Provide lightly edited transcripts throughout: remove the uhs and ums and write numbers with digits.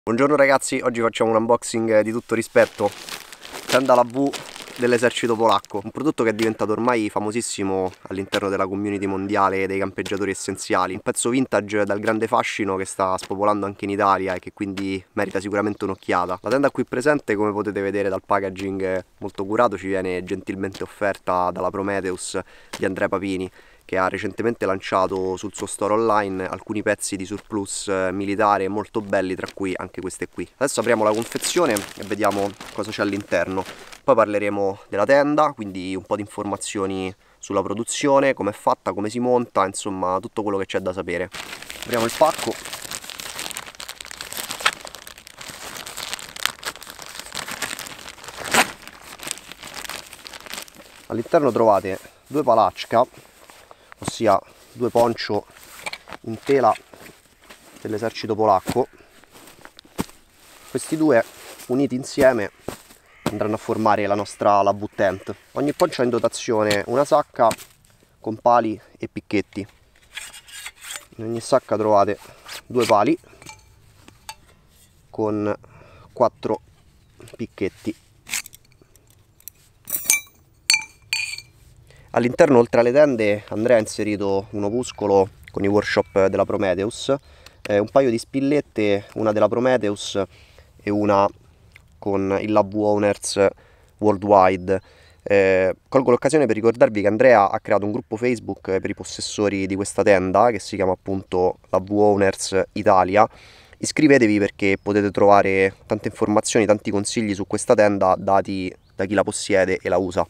Buongiorno ragazzi, oggi facciamo un unboxing di tutto rispetto. Tenda la V dell'esercito polacco, un prodotto che è diventato ormai famosissimo all'interno della community mondiale dei campeggiatori essenziali. Un pezzo vintage dal grande fascino che sta spopolando anche in Italia e che quindi merita sicuramente un'occhiata. La tenda qui presente, come potete vedere dal packaging molto curato, ci viene gentilmente offerta dalla Prometheus di Andrea Papini, che ha recentemente lanciato sul suo store online alcuni pezzi di surplus militare molto belli, tra cui anche queste qui. Adesso apriamo la confezione e vediamo cosa c'è all'interno. Poi parleremo della tenda, quindi un po' di informazioni sulla produzione, come è fatta, come si monta, insomma tutto quello che c'è da sapere. Apriamo il pacco. All'interno trovate due palacca, ossia due poncho in tela dell'esercito polacco. Questi due uniti insieme andranno a formare la nostra LAV tent. Ogni poncho ha in dotazione una sacca con pali e picchetti. In ogni sacca trovate due pali con 4 picchetti. All'interno, oltre alle tende, Andrea ha inserito un opuscolo con i workshop della Prometheus, un paio di spillette, una della Prometheus e una con il Lab Owners Worldwide. Colgo l'occasione per ricordarvi che Andrea ha creato un gruppo Facebook per i possessori di questa tenda che si chiama appunto Lab Owners Italia. Iscrivetevi perché potete trovare tante informazioni, tanti consigli su questa tenda dati da chi la possiede e la usa.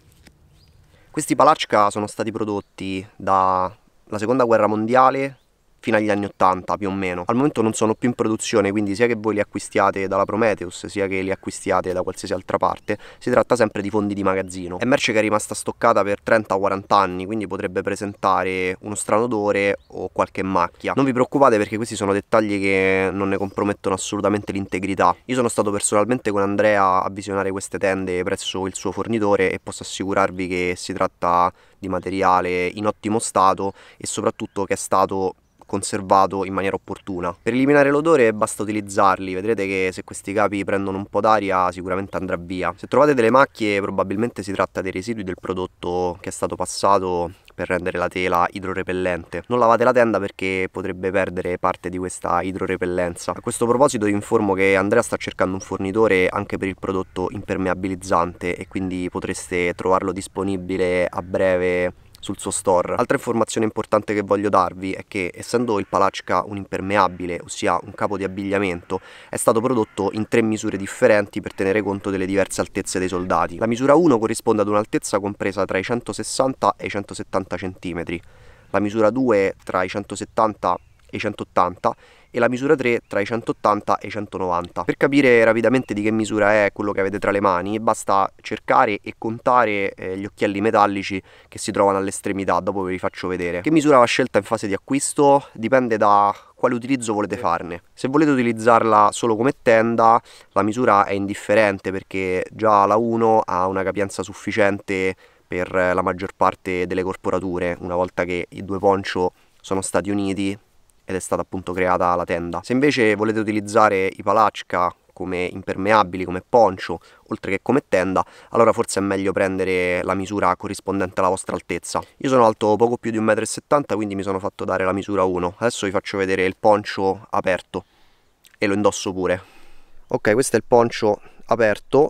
Questi palacca sono stati prodotti dalla seconda guerra mondiale fino agli anni 80 più o meno. Al momento non sono più in produzione, quindi sia che voi li acquistiate dalla Prometheus sia che li acquistiate da qualsiasi altra parte, si tratta sempre di fondi di magazzino. È merce che è rimasta stoccata per 30-40 anni, quindi potrebbe presentare uno strano odore o qualche macchia. Non vi preoccupate perché questi sono dettagli che non ne compromettono assolutamente l'integrità. Io sono stato personalmente con Andrea a visionare queste tende presso il suo fornitore e posso assicurarvi che si tratta di materiale in ottimo stato e soprattutto che è stato conservato in maniera opportuna. Per eliminare l'odore basta utilizzarli, vedrete che se questi capi prendono un po' d'aria sicuramente andrà via. Se trovate delle macchie probabilmente si tratta dei residui del prodotto che è stato passato per rendere la tela idrorepellente. Non lavate la tenda perché potrebbe perdere parte di questa idrorepellenza. A questo proposito vi informo che Andrea sta cercando un fornitore anche per il prodotto impermeabilizzante e quindi potreste trovarlo disponibile a breve sul suo store. Altra informazione importante che voglio darvi è che, essendo il palacca un impermeabile, ossia un capo di abbigliamento, è stato prodotto in 3 misure differenti per tenere conto delle diverse altezze dei soldati. La misura 1 corrisponde ad un'altezza compresa tra i 160 e i 170 cm, la misura 2 tra i 170 e i 180 e la misura 3 tra i 180 e i 190. Per capire rapidamente di che misura è quello che avete tra le mani basta cercare e contare gli occhielli metallici che si trovano all'estremità, dopo ve li faccio vedere. Che misura va scelta in fase di acquisto? Dipende da quale utilizzo volete farne. Se volete utilizzarla solo come tenda, la misura è indifferente perché già la 1 ha una capienza sufficiente per la maggior parte delle corporature, una volta che i due poncho sono stati uniti ed è stata appunto creata la tenda. Se invece volete utilizzare i palacca come impermeabili, come poncho, oltre che come tenda, allora forse è meglio prendere la misura corrispondente alla vostra altezza. Io sono alto poco più di 1,70 m, quindi mi sono fatto dare la misura 1. Adesso vi faccio vedere il poncho aperto e lo indosso pure. Ok, questo è il poncho aperto.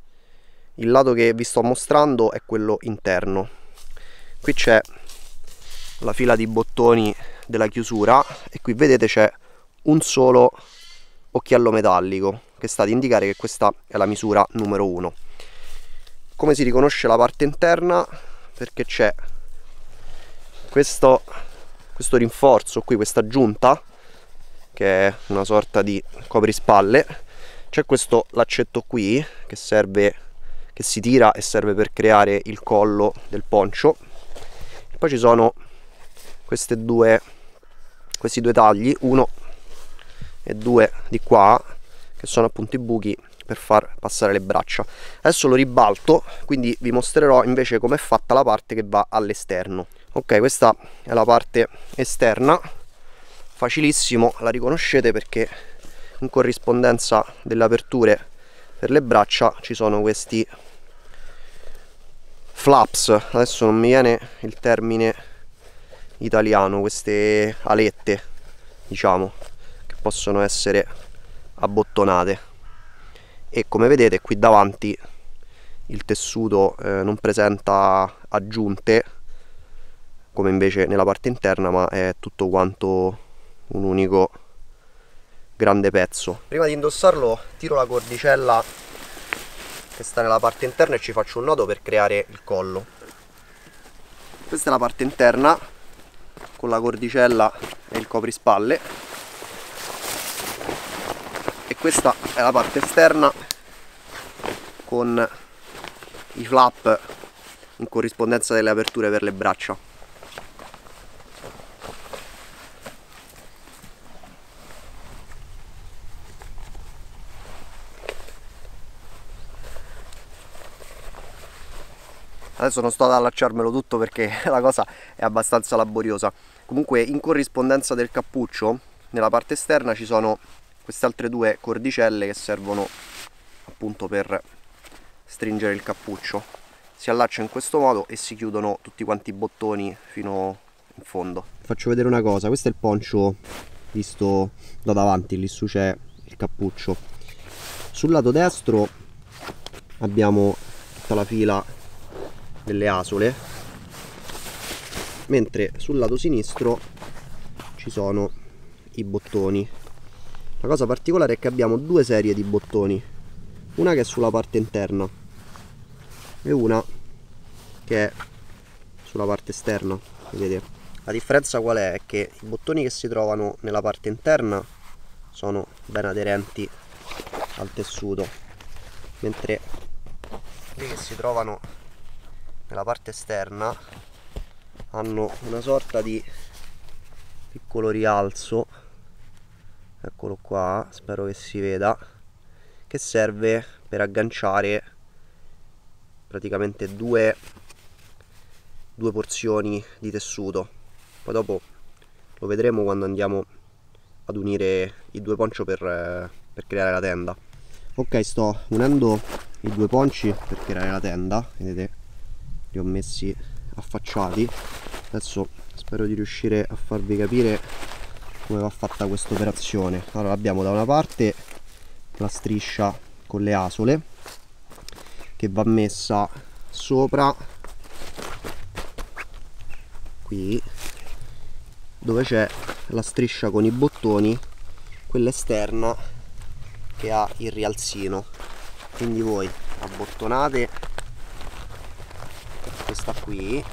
Il lato che vi sto mostrando è quello interno. Qui c'è la fila di bottoni della chiusura e qui vedete c'è un solo occhiello metallico che sta ad indicare che questa è la misura numero 1. Come si riconosce la parte interna? Perché c'è questo rinforzo qui, questa aggiunta che è una sorta di coprispalle. C'è questo laccetto qui che serve, che si tira e serve per creare il collo del poncho. E poi ci sono questi due tagli, 1 e 2 di qua, che sono appunto i buchi per far passare le braccia. Adesso lo ribalto, quindi vi mostrerò invece com'è fatta la parte che va all'esterno. Ok, questa è la parte esterna, facilissimo, la riconoscete perché in corrispondenza delle aperture per le braccia ci sono questi flaps, adesso non mi viene il termine italiano, queste alette, diciamo, che possono essere abbottonate. E come vedete qui davanti il tessuto non presenta aggiunte come invece nella parte interna, ma è tutto quanto un unico grande pezzo. Prima di indossarlo tiro la cordicella che sta nella parte interna e ci faccio un nodo per creare il collo. Questa è la parte interna con la cordicella e il coprispalle, e questa è la parte esterna con i flap in corrispondenza delle aperture per le braccia. Adesso non sto ad allacciarmelo tutto perché la cosa è abbastanza laboriosa. Comunque in corrispondenza del cappuccio nella parte esterna ci sono queste altre due cordicelle che servono appunto per stringere il cappuccio. Si allaccia in questo modo e si chiudono tutti quanti i bottoni fino in fondo. Faccio vedere una cosa, questo è il poncio visto da davanti, lì su c'è il cappuccio. Sul lato destro abbiamo tutta la fila delle asole, mentre sul lato sinistro ci sono i bottoni. La cosa particolare è che abbiamo due serie di bottoni, una che è sulla parte interna e una che è sulla parte esterna, vedete? La differenza qual è? È che i bottoni che si trovano nella parte interna sono ben aderenti al tessuto, mentre quelli che si trovano nella parte esterna hanno una sorta di piccolo rialzo, eccolo qua, spero che si veda, che serve per agganciare praticamente due porzioni di tessuto. Poi dopo lo vedremo quando andiamo ad unire i due ponci per creare la tenda. Ok, sto unendo i due ponci per creare la tenda, vedete? Li ho messi affacciati. Adesso spero di riuscire a farvi capire come va fatta questa operazione. Allora abbiamo da una parte la striscia con le asole che va messa sopra qui dove c'è la striscia con i bottoni, quella esterna che ha il rialzino, quindi voi abbottonate questa qui,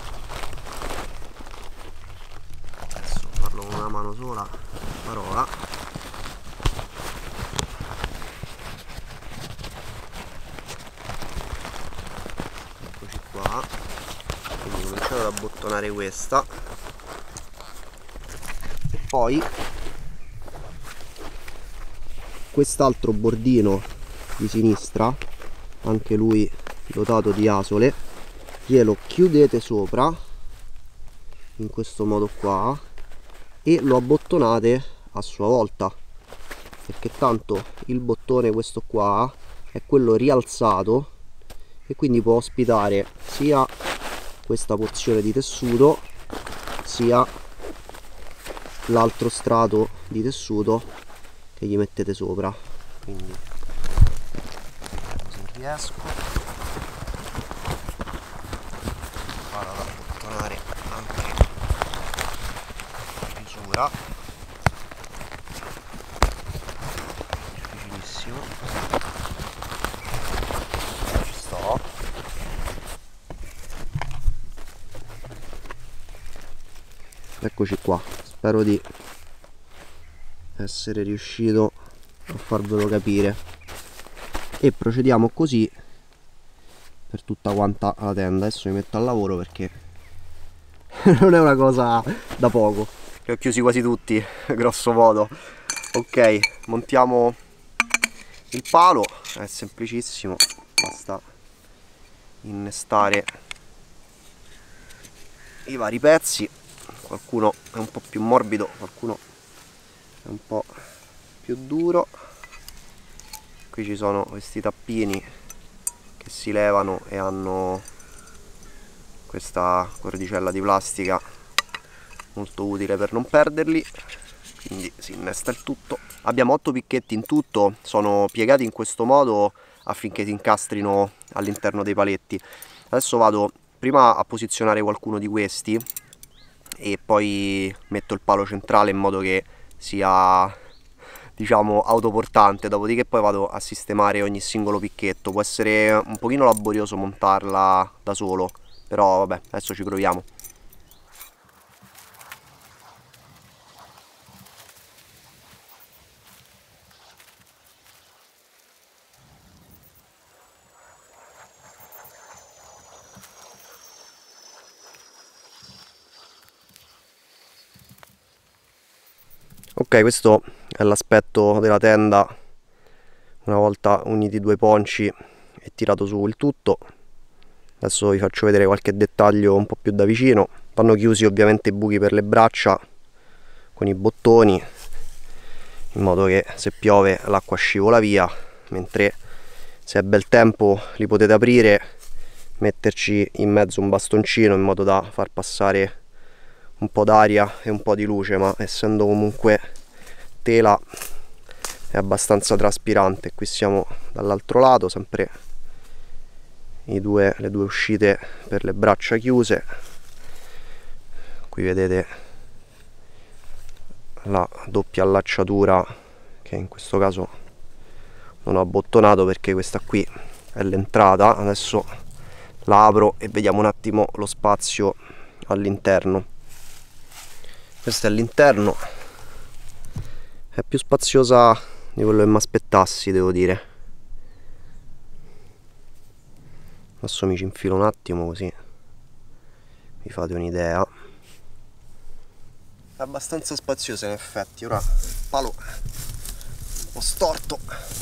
adesso farlo con una mano sola, parola, eccoci qua, quindi cominciate ad abbottonare questa e poi quest'altro bordino di sinistra, anche lui dotato di asole, glielo chiudete sopra in questo modo qua e lo abbottonate a sua volta, perché tanto il bottone questo qua è quello rialzato e quindi può ospitare sia questa porzione di tessuto sia l'altro strato di tessuto che gli mettete sopra. Quindi vediamo se riesco. Vado ad abbottonare anche la chiusura, difficilissimo, ci sto. Eccoci qua, spero di essere riuscito a farvelo capire e procediamo così per tutta quanta la tenda. Adesso mi metto al lavoro perché non è una cosa da poco. Li ho chiusi quasi tutti, grosso modo. Ok, montiamo il palo, è semplicissimo, basta innestare i vari pezzi. Qualcuno è un po' più morbido, qualcuno è un po' più duro. Qui ci sono questi tappini che si levano e hanno questa cordicella di plastica molto utile per non perderli, quindi si innesta il tutto. Abbiamo 8 picchetti in tutto, sono piegati in questo modo affinché si incastrino all'interno dei paletti. Adesso vado prima a posizionare qualcuno di questi e poi metto il palo centrale in modo che sia, diciamo, autoportante, dopodiché poi vado a sistemare ogni singolo picchetto. Può essere un pochino laborioso montarla da solo, però vabbè, adesso ci proviamo. Ok, questo è l'aspetto della tenda una volta uniti i due ponci e tirato su il tutto. Adesso vi faccio vedere qualche dettaglio un po' più da vicino. Vanno chiusi ovviamente i buchi per le braccia con i bottoni, in modo che se piove l'acqua scivola via, mentre se è bel tempo li potete aprire, metterci in mezzo un bastoncino in modo da far passare un po' d'aria e un po' di luce, ma essendo comunque tela è abbastanza traspirante. Qui siamo dall'altro lato, sempre le due uscite per le braccia chiuse. Qui vedete la doppia allacciatura che in questo caso non ho abbottonato perché questa qui è l'entrata. Adesso la apro e vediamo un attimo lo spazio all'interno. Questo è l'interno, è più spaziosa di quello che mi aspettassi, devo dire. Adesso mi ci infilo un attimo così vi fate un'idea. È abbastanza spaziosa in effetti. Ora il palo un po' storto,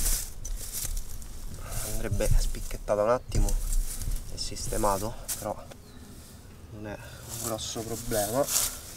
andrebbe spicchettato un attimo e sistemato, però non è un grosso problema.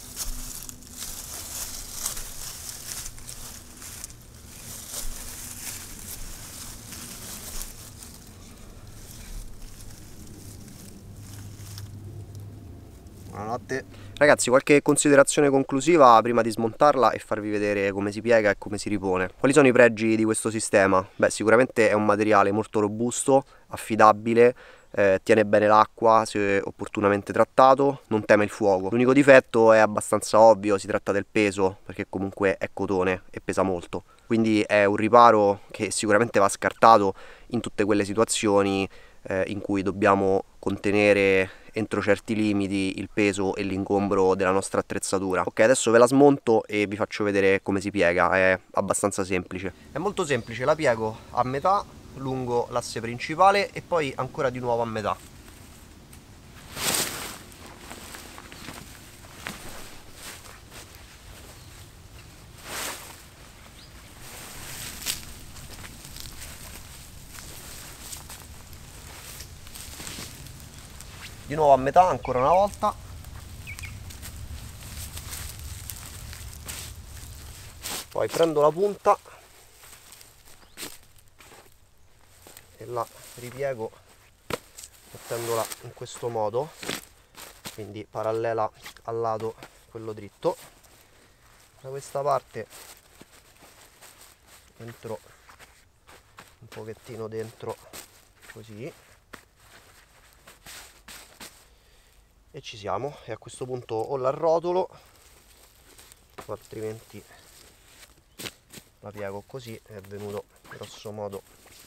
Buonanotte. Ragazzi, qualche considerazione conclusiva prima di smontarla e farvi vedere come si piega e come si ripone. Quali sono i pregi di questo sistema? Beh, sicuramente è un materiale molto robusto, affidabile, tiene bene l'acqua se opportunamente trattato, non teme il fuoco. L'unico difetto è abbastanza ovvio, si tratta del peso, perché comunque è cotone e pesa molto. Quindi è un riparo che sicuramente va scartato in tutte quelle situazioni in cui dobbiamo contenere entro certi limiti il peso e l'ingombro della nostra attrezzatura. Ok, adesso ve la smonto e vi faccio vedere come si piega. È abbastanza semplice. È molto semplice, la piego a metà lungo l'asse principale e poi ancora di nuovo a metà. Di nuovo a metà ancora una volta. Poi prendo la punta e la ripiego mettendola in questo modo, quindi parallela al lato quello dritto. Da questa parte entro un pochettino dentro così e ci siamo. E a questo punto o la arrotolo o altrimenti la piego così. È venuto grosso modo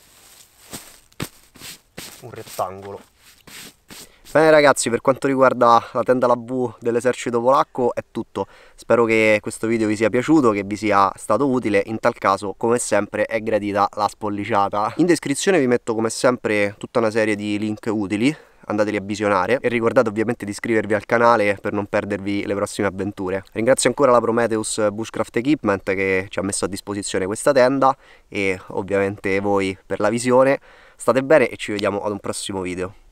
un rettangolo. Bene ragazzi, per quanto riguarda la tenda alla V dell'esercito polacco è tutto. Spero che questo video vi sia piaciuto, che vi sia stato utile. In tal caso, come sempre, è gradita la spolliciata. In descrizione vi metto come sempre tutta una serie di link utili, andateli a visionare e ricordate ovviamente di iscrivervi al canale per non perdervi le prossime avventure. Ringrazio ancora la Prometheus Bushcraft Equipment che ci ha messo a disposizione questa tenda e ovviamente voi per la visione. State bene e ci vediamo ad un prossimo video.